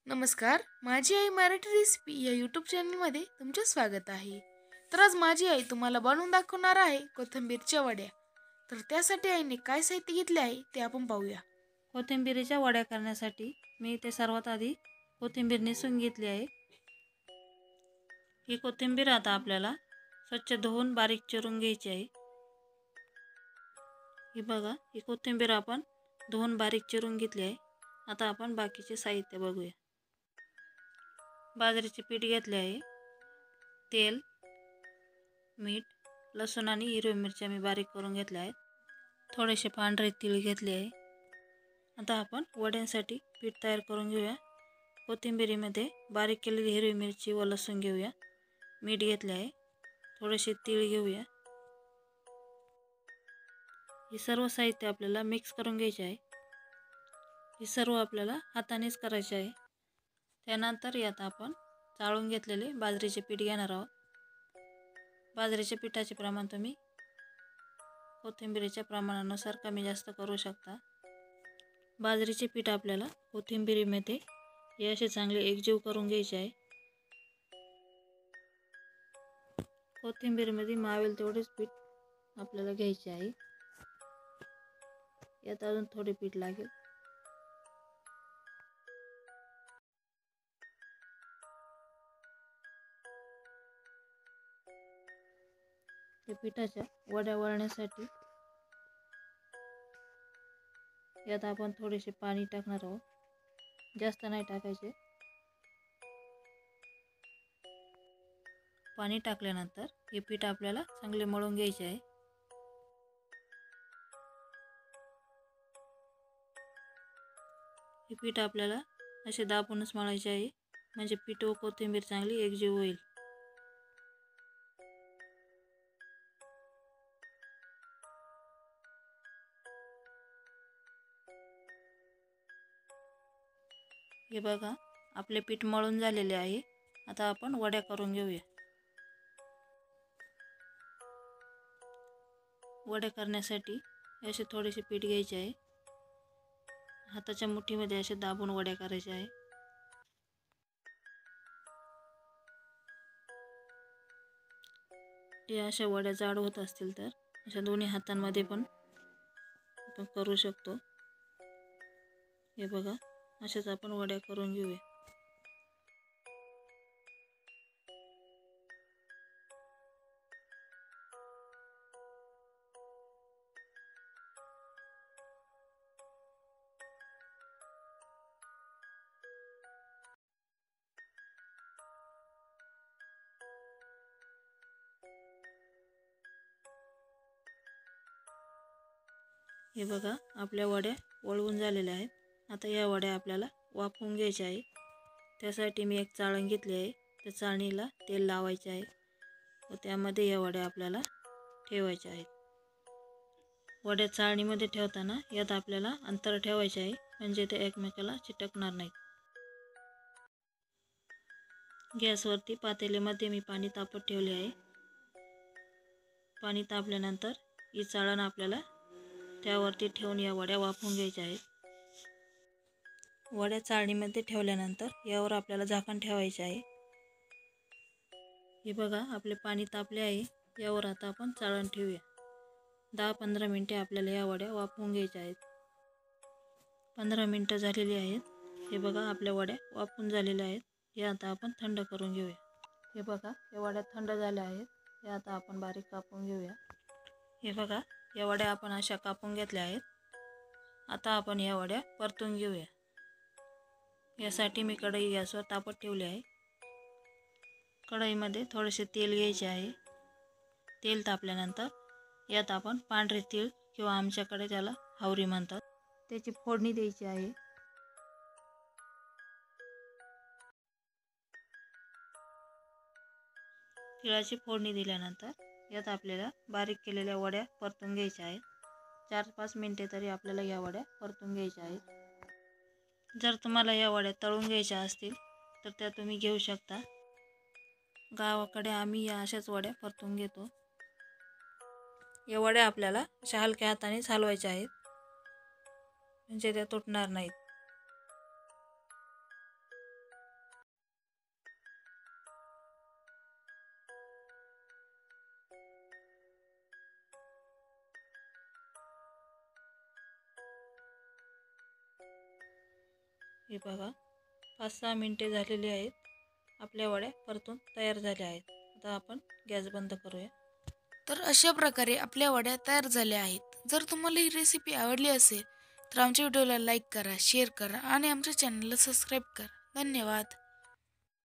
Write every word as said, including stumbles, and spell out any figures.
नमस्कार, माझी आई मराठी रेसिपी या यूट्यूब चॅनलमध्ये तुमचे स्वागत आहे. तर आज माझी आई तुम्हाला बनवून दाखवणार आहे कोथिंबीरच्या वड्या. तर त्यासाठी आईने काय साहित्य घेतले आहे ते आपण पाहूया. कोथिंबीरीच्या वड्या करण्यासाठी मी इथे सर्वात आधी कोथिंबीर निसून घेतली आहे. ही कोथिंबीर आता आपल्याला स्वच्छ धुवून बारीक चिरून घ्यायची आहे. ही बघा, ही कोथिंबीर आपण धुवून बारीक चिरून घेतली आहे. आता आपण बाकीचे साहित्य बघूया. बाजरीचे पीठ घेतले आहे, तेल, मीठ, लसूण आणि हिरवी मिरच्या मी बारीक करून घेतल्या आहेत. थोडेसे पांढरे तीळ घेतले आहे. आता आपण वड्यांसाठी पीठ तयार करून घेऊया. कोथिंबीरीमध्ये बारीक केलेली हिरवी मिरची व लसूण घेऊया. मीठ घेतले आहे, थोडेसे तीळ घेऊया. हे सर्व साहित्य आपल्याला मिक्स करून घ्यायचे आहे. हे सर्व आपल्याला हातानेच करायचे आहे. त्यानंतर यात आपण चाळून घेतलेले बाजरीचे पीठ घेणार आहोत. बाजरीच्या पिठाचे प्रमाण तुम्ही कोथिंबीरीच्या प्रमाणानुसार कमी जास्त करू शकता. बाजरीचे पीठ आपल्याला कोथिंबीरीमध्ये हे असे चांगले एकजीव करून घ्यायचे आहे. कोथिंबीरमध्ये मावेल तेवढेच पीठ आपल्याला घ्यायचे आहे. यात अजून थोडे पीठ लागेल. ते पिठाच्या वड्या वळण्यासाठी यात आपण थोडेसे पाणी टाकणार आहोत. जास्त नाही टाकायचे. पाणी टाकल्यानंतर हे पीठ आपल्याला चांगले मळून घ्यायचे आहे. हे पीठ आपल्याला असे दाबूनच मळायचे आहे, म्हणजे पीठ व कोथिंबीर चांगली एकजीव होईल. हे बघा, आपले पीठ मळून झालेले आहे. आता आपण वड्या करून घेऊया. वड्या करण्यासाठी असे थोडेसे पीठ घ्यायचे आहे. हाताच्या मुठीमध्ये असे दाबून वड्या करायच्या आहे. या अशा वड्या जाड होत असतील तर अशा दोन्ही हातांमध्ये पण आपण करू शकतो. हे बघा, अशाच आपण वड्या करून घेऊया. हे बघा, आपल्या वड्या वळवून झालेल्या आहेत. आता या वड्या आपल्याला वाफवून घ्यायच्या आहे. त्यासाठी मी एक चाळण घेतली आहे. त्या चाळणीला तेल लावायचे आहे व त्यामध्ये या वड्या आपल्याला ठेवायच्या आहेत. वड्या चाळणीमध्ये ठेवताना यात आपल्याला अंतर ठेवायचे आहे, म्हणजे ते एकमेकाला चिटकणार नाहीत. गॅसवरती पातेल्यामध्ये मी पाणी तापत ठेवले आहे. पाणी तापल्यानंतर ही चाळण आपल्याला त्यावरती ठेवून या वड्या वाफवून घ्यायच्या आहेत. वड्या चाळणीमध्ये ठेवल्यानंतर यावर आपल्याला झाकण ठेवायचे आहे. हे बघा, आपले पाणी तापले आहे. यावर आता आपण चाळण ठेवूया. दहा पंधरा मिनटे आपल्याला या वड्या वाफवून घ्यायच्या आहेत. पंधरा मिनटं झालेली आहेत. हे बघा, आपल्या वड्या वाफवून झालेल्या आहेत. या आता आपण थंड करून घेऊया. हे बघा, या वड्या थंड झाल्या आहेत. या आता आपण बारीक कापून घेऊया. हे बघा, या वड्या आपण अशा कापून घेतल्या आहेत. आता आपण या वड्या परतून घेऊया. यासाठी मी कढई गॅसवर तापत ठेवली आहे. कढईमध्ये थोडेसे तेल घ्यायचे आहे. तेल तापल्यानंतर यात आपण पांढरे तीळ किंवा आमच्याकडे त्याला हावरी म्हणतात, त्याची फोडणी द्यायची आहे. तिळाची फोडणी दिल्यानंतर यात आपल्याला बारीक केलेल्या वड्या परतून घ्यायच्या आहेत. चार पाच मिनटे तरी आपल्याला या वड्या परतून घ्यायच्या आहेत. जर तुम्हाला या वड्या तळून घ्यायच्या असतील तर त्या तुम्ही घेऊ शकता. गावाकडे आम्ही या अशाच वड्या परतून घेतो. या वड्या आपल्याला अशा हलक्या हाताने हलवायच्या आहेत, म्हणजे त्या तुटणार नाहीत. हे बघा पाच सहा मिनटे झालेली आहेत. आपल्या वड्या परतून तयार झाल्या आहेत. आता आपण गॅस बंद करूया. तर अशा प्रकारे आपल्या वड्या तयार झाल्या आहेत. जर तुम्हाला ही रेसिपी आवडली असेल तर आमच्या व्हिडिओला लाईक करा, शेअर करा आणि आमच्या चॅनलला सबस्क्राईब करा. धन्यवाद.